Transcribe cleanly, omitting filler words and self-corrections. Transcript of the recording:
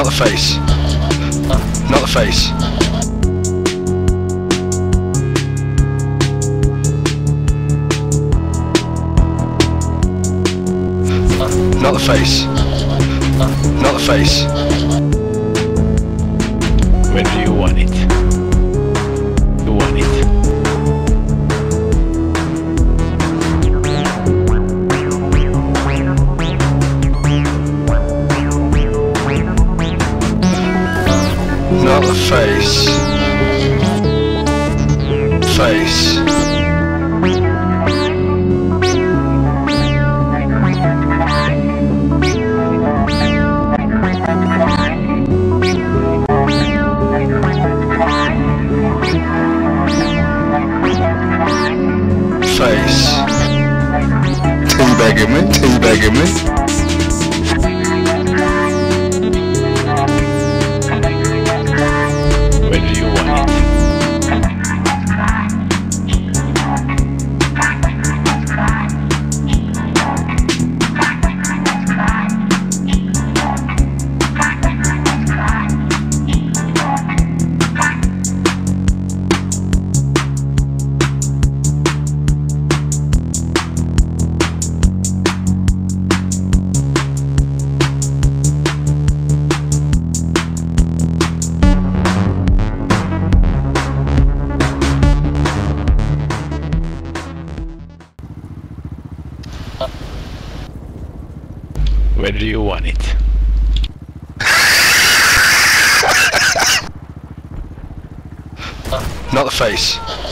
Not the face. Not the face. Not the face. Not the face. Where do you want it? You want it. Not the face. Face. Face. Teabagging me, teabagging me. Where do you want it? Where do you want it? Not the face.